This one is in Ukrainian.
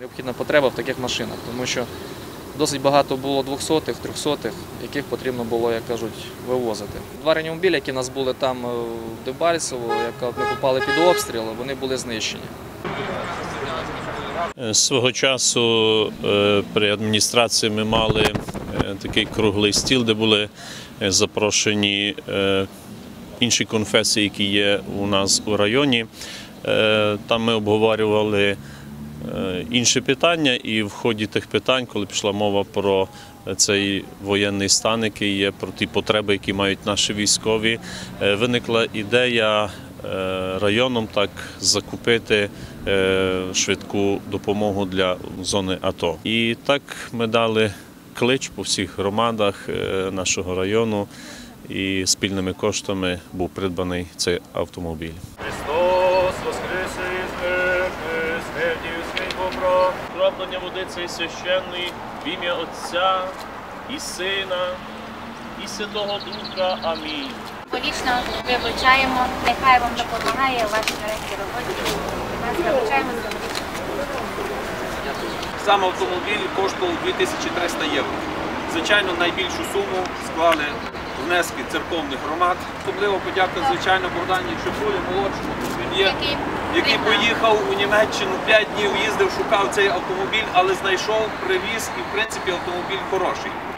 Необхідна потреба в таких машинах, тому що досить багато було 200-х, 300-х, яких потрібно було, як кажуть, вивозити. Два реанімобілі, які у нас були там в Дебальцево, як ми попали під обстріл, вони були знищені. Свого часу при адміністрації ми мали такий круглий стіл, де були запрошені інші конфесії, які є у нас у районі. Там ми обговорювали інші питання, і в ході тих питань, коли пішла мова про цей воєнний стан, який є, про ті потреби, які мають наші військові, виникла ідея районом так закупити швидку допомогу для зони АТО. І так ми дали клич по всіх громадах нашого району, і спільними коштами був придбаний цей автомобіль. Христос воскресе із мертвих, смертю смерть помрав. Краплення води цей священний в ім'я Отця і Сина і Святого Духа. Амінь. Полічно вибачаємо, нехай вам допомагає у вашій коректній роботі. Ми вас вибачаємо за Сам автомобіль коштував 2300 євро. Звичайно, найбільшу суму склали внески церковних громад. Особливо подяка, звичайно, Богдані Чепулі, молодшому, він є, який поїхав у Німеччину, 5 днів їздив, шукав цей автомобіль, але знайшов, привіз і, в принципі, автомобіль хороший.